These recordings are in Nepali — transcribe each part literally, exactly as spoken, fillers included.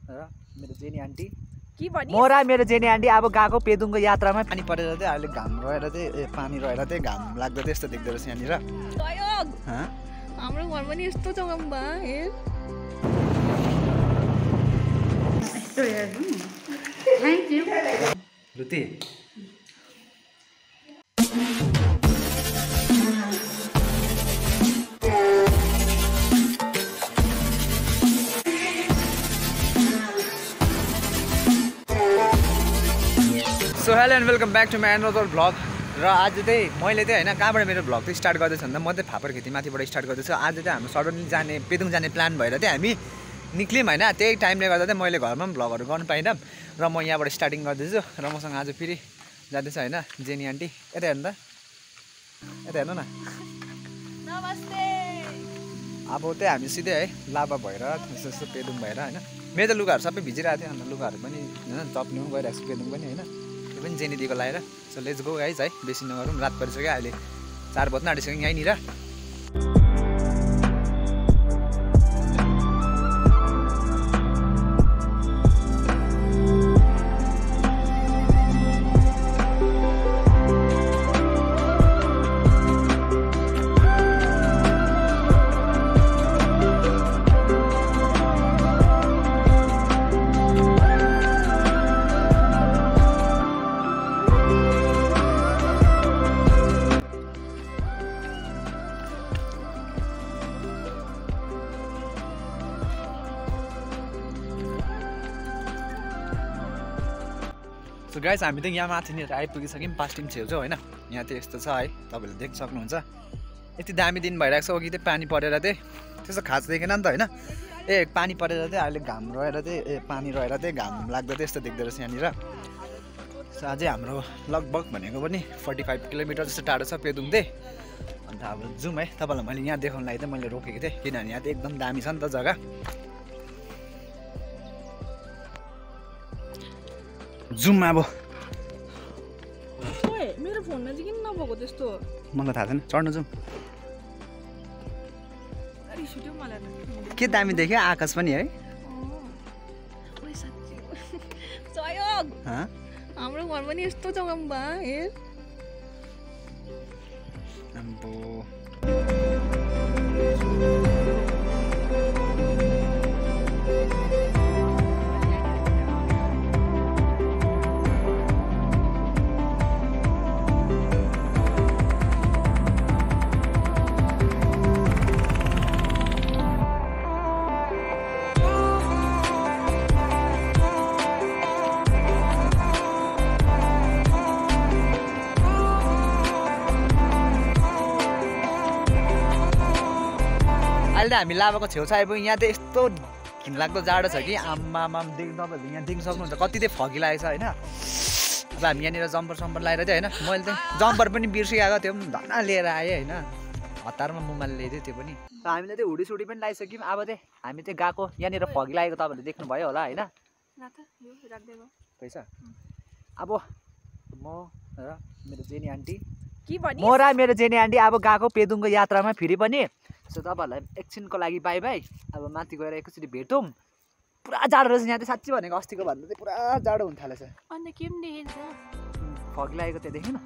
र मेरो जेनी आन्टी के भनि म र मेरो जेनी आन्टी अब गएको पेदुङको यात्रामा पानी परेर चाहिँ अहिले घाम रहेर चाहिँ ए पानी रहेर चाहिँ घाम लाग्दो चाहिँ यस्तो देख्दो रहेछ यहाँनिर हाम्रो घर पनि यस्तो जग्गामा बा हेर यस्तो हेर्नु थ्यांक यू रुति so hello and welcome back to my another vlog र आज चाहिँ मैले चाहिँ होइन कहाँबाट मेरो भ्लग चाहिँ स्टार्ट गर्दैछु भन्दा म चाहिँ फापर खेती माथिबाट स्टार्ट गर्दैछु। आज चाहिँ हाम्रो सडनली जाने पेदुङ जाने प्लान भएर चाहिँ हामी निक्ल्यौँ होइन। त्यही टाइमले गर्दा चाहिँ मैले घरमा पनि भ्लगहरू गर्नु पाइनँ र म यहाँबाट स्टार्टिङ गर्दैछु र मसँग आज फेरि जाँदैछु होइन जेनी आन्टी। यता हेर्नु त यता हेर्नु न नमस्ते। अब चाहिँ हामी सिधै है लाभा भएर यस्तो यस्तो पेदुङ भएर होइन मेरो त लुगाहरू सबै भिजिरहेको थियो अन्त लुगाहरू पनि होइन चप्नु पनि गइरहेको छु पेदुङ पनि होइन त्यो पनि जेनी दिएको लगाएर। सो लेट्स गो गाइज है बेसी नगरौँ रात परिसक्यो अहिले चार बज्न आँटिसक्यो यहीँनिर। सो गाइस हामी त यहाँ माथिनिर आइपुगिसक्यौँ पास्टिङ छेउछौँ होइन। यहाँ चाहिँ यस्तो छ है तपाईँहरूले देख्न सक्नुहुन्छ यति दामी दिन भइरहेको छ। अघि चाहिँ पानी परेर चाहिँ त्यस्तो खास देखेन नि त होइन। ए पानी परेर चाहिँ अहिले घाम रहेर चाहिँ ए पानी रहेर चाहिँ घाम लाग्दो चाहिँ यस्तो देख्दो रहेछ यहाँनिर। सो अझै हाम्रो लगभग भनेको पनि फोर्टी फाइभ किलोमिटर जस्तो टाढो छ पेदुङ चाहिँ। अन्त अब जाउँ है तपाईँलाई मैले यहाँ देखाउनु लागि चाहिँ मैले रोकेको थिएँ किनभने यहाँ चाहिँ एकदम दामी छ नि त जग्गा। जुम अब ओए मेरो फोनमा चाहिँ किन नभएको त्यस्तो मलाई थाहा छैन चढ्नु जाउँ। रिस उठ्यो मलाई त के दामी देख्यो आकाश पनि है। ओए साच्चै सहयोग हाम्रो घर पनि यस्तो जग्गामा बा हेर अम्बो अहिले त हामी लाभाको छेउछाउ आइपुग्यौँ। यहाँ चाहिँ यस्तो घिनलाग्दो जाडो छ कि आम्मामा देख्नु तपाईँहरूले यहाँ देख्न सक्नुहुन्छ कति चाहिँ फगी लागेको छ होइन। अब हामी यहाँनिर जम्पर सम्पर लगाएर चाहिँ होइन मैले चाहिँ जम्पर पनि बिर्सिरहेको त्यो पनि धन्ना लिएर आएँ होइन हतारमा मुमाले ल्याइदियो त्यो पनि। हामीले चाहिँ हुडी सुडी पनि लगाइसक्यौँ। अब चाहिँ हामी चाहिँ गएको यहाँनिर फगी लागेको तपाईँहरूले देख्नुभयो होला होइन पैसा। अब म र मेरो जेनी आन्टी के भनि म र मेरो जेनी आन्टी अब गएको पेदुङको यात्रामा फेरि पनि। सो तपाईँहरूलाई एकछिनको लागि बाई बाई। अब माथि गएर एकैचोटि भेटौँ। पुरा जाडो रहेछ यहाँ चाहिँ साँच्ची भनेको अस्तिको भन्दा चाहिँ पुरा जाडो हुन थालेछ। अन्त के पनि देखेछ फग लागेको त्यो देख्नु न।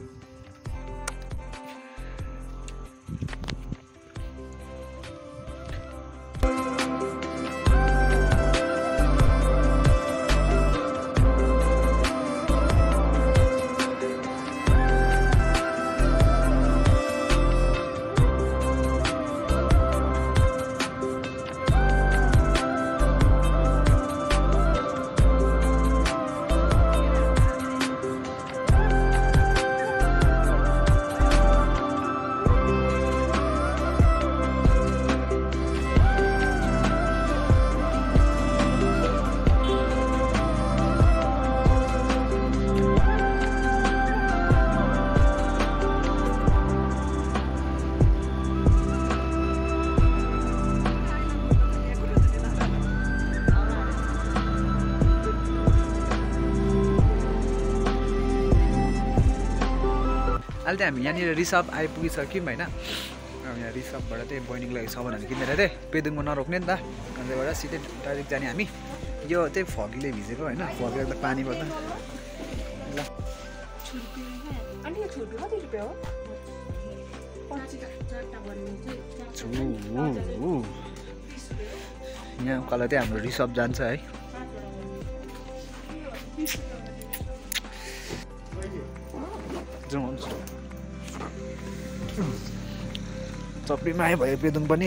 अहिले चाहिँ हामी यहाँनिर रिसर्भ आइपुगिसक्यौँ होइन। अब यहाँ रिसर्भबाट चाहिँ बहिनीको लागि सामानहरू किनेर चाहिँ पेदुङमा नरोक्ने नि त अन्त एउटा सिधै डाइरेक्ट जाने हामी यो चाहिँ फगीले भिजेको होइन फगेर त पानी पर्छ ल यहाँ उकालो चाहिँ हाम्रो रिसप जान्छ है जाउँ चप्रीमा आयो भयो पेदुङ पनि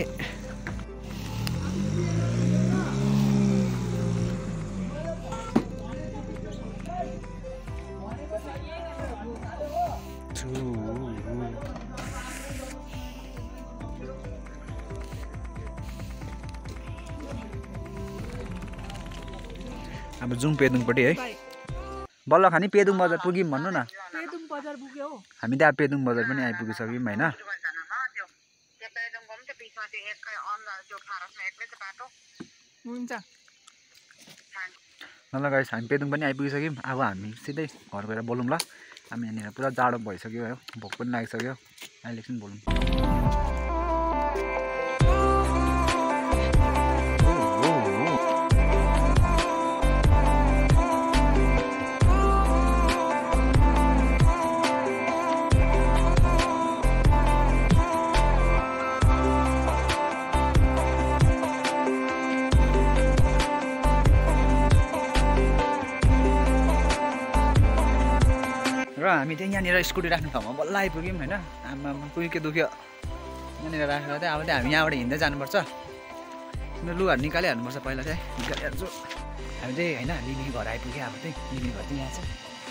अब जाउँ पेदुङपट्टि है बल्ल खानी पेदुङ बजार पुग्यौँ भन्नु न पेदुङ बजार पुग्यो हामी त अब पेदुङ बजार पनि आइपुगिसक्यौँ होइन हुन्छ ल गाइस हामी पेदुङ पनि आइपुगिसक्यौँ अब हामी सिधै घर गएर बोलौँ ल हामी यहाँनिर पुरा जाडो भइसक्यो है भोक पनि लागिसक्यो अहिले एकछिन बोलौँ र हामी चाहिँ यहाँनिर स्कुटी राख्ने ठाउँमा बल्ल आइपुग्यौँ होइन आमा पुग्यो के दुख्यो यहाँनिर राखेर चाहिँ अब चाहिँ हामी यहाँबाट हिँड्दै जानुपर्छ मेरो लुगाहरू निकालिहाल्नुपर्छ पहिला चाहिँ निकालिहाल्छु हामी चाहिँ होइन निनी घर आइपुग्यो अब चाहिँ निनी घर चाहिँ यहाँ छ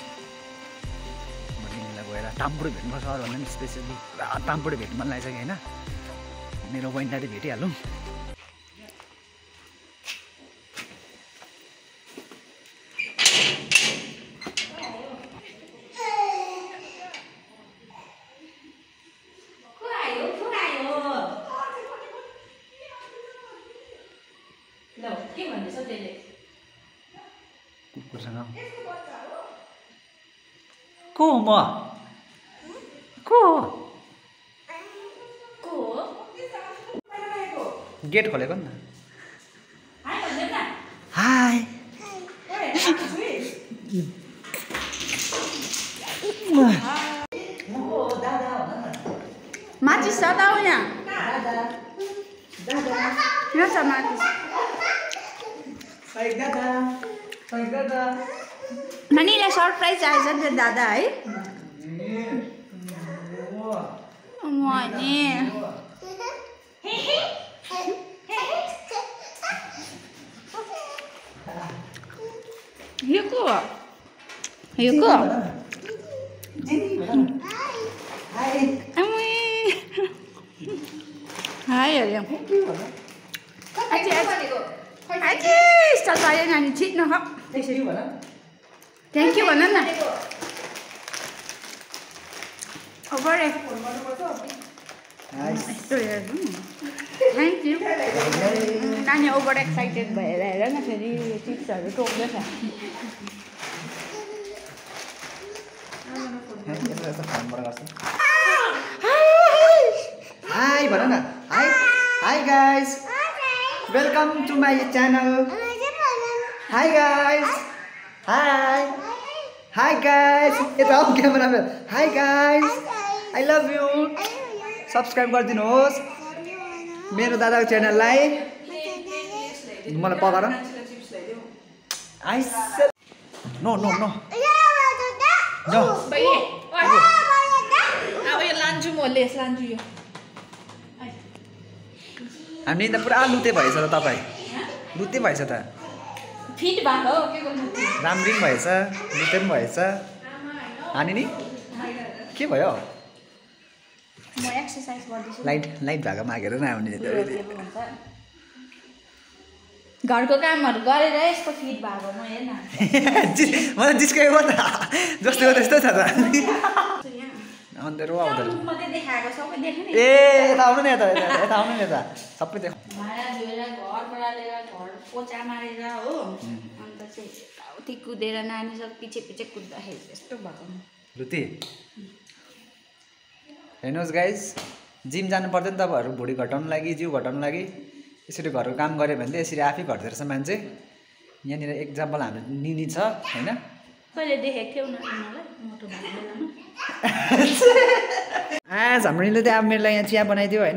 म निनीलाई गएर तामपुडे भेट्नुपर्छ अरू भन्दा पनि स्पेसली पुरा तामपुडे भेट्नु मन लागिसक्यो होइन मेरो बहिनीलाई चाहिँ भेटिहालौँ को म को गेट खोलेको नि हाई माचिस छ त यहाँ यहाँ छ माचिस नानीलाई सरप्राइज आएछ नि त दादा है मैले यो को यो को हाई अरे चल पायो नानी छिट न थ्याङ्क यू भन न ओभर थ्याङ्क यू नानी ओभर एक्साइटेड भएर हेर न फेरि चिप्सहरू टोक्दैछ हाई भन न hi hi guys welcome to my channel hi guys hi hi guys यता आऊ cameraman hi guys I love you subscribe गरिदिनुहोस् मेरो दादाको च्यानललाई मलाई पकाएर आइस नो नो नो नो अब यो लान्छु म लेस लान्छु यो हामी त पुरा लुते भएछ त तपाईँ लुते भएछ त फिट भएको के गर्नु राम्री भएछ लुते पनि भएछ हानि नि के भयो म एक्सर्साइज गर्दैछु लाइट लाइट भएको मागेर नआउने घरको कामहरू गरेर यस्तो फिट भएको म हेर्न मलाई जिस्काएको त जस्तो त्यस्तो छ त अँधेरो आउँदो ए यता आउनु नि यता यता आउनु नि यता सबै देख भाडा धोएर घर बढालेर घर पोचा मारेर हो अन्त चाहिँ यताउति कुदेर नानी सब पछि पछि कुद्दाखेरि यस्तो भएको लुते हेर्नुहोस् गाइज जिम जानु पर्दैन तपाईँहरू भुँडी घटाउनु लागि जिउ घटाउनु लागि यसरी घरको काम गऱ्यो भने चाहिँ यसरी आफै घट्दो रहेछ मान्छे यहाँनिर एक्जाम्पल हाम्रो निनी छ होइन कहिले देखेको थियौ न मलाई मोटो भएको बेलामा आज हाम्रो निनीले चाहिँ अब मेरो लागि यहाँ चिया बनाइदियो होइन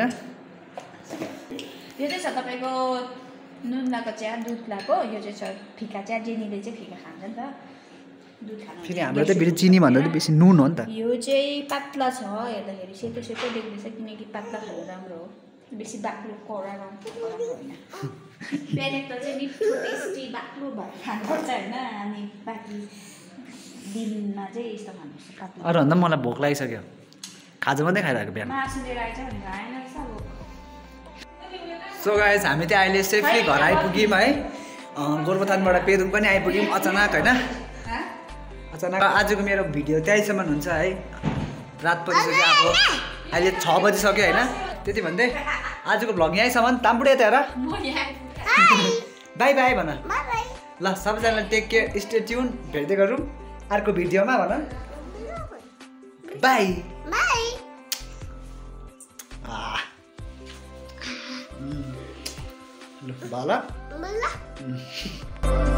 यो चाहिँ छ तपाईँको नुन लाएको चिया दुध लाएको यो चाहिँ छ फिका चिया जेनीले चाहिँ फिका खान्छ नि त दुध खानु फेरि हाम्रो त फेरि चिनी भन्दा त बेसी नुन हो नि त यो चाहिँ पातला छ हेर्दाखेरि सेतो सेतो देख्दैछ किनकि पातला खानु राम्रो हो बेसी बाक्लो कडा राम्रो होइन बिहान त चाहिँ मिठो टेस्टी बाक्लो भएर खानुपर्छ होइन अनि बाँकी दिनमा चाहिँ यस्तो खानुपर्छ पातला अरू भन्दा मलाई भोक लागिसक्यो खाजा मात्रै खाइरहेको बिहान मासु लिएर आइज भनेर आएन रहेछ अब सो गाइस हामी चाहिँ अहिले सेफली घर आइपुग्यौँ है गोरुबथानबाट पेदुङ पनि आइपुग्यौँ अचानक होइन अचानक आजको मेरो भिडियो त्यहीसम्म हुन्छ है रात परिसक्यो अब अहिले छ बजिसक्यो होइन त्यति भन्दै आजको भ्लग यहीँसम्म ताम्पुडे त हेर बाई बाई भन ल सबैजनालाई टेक केयर स्टे ट्युन भेट्दै गरौँ अर्को भिडियोमा भन बाई ल ल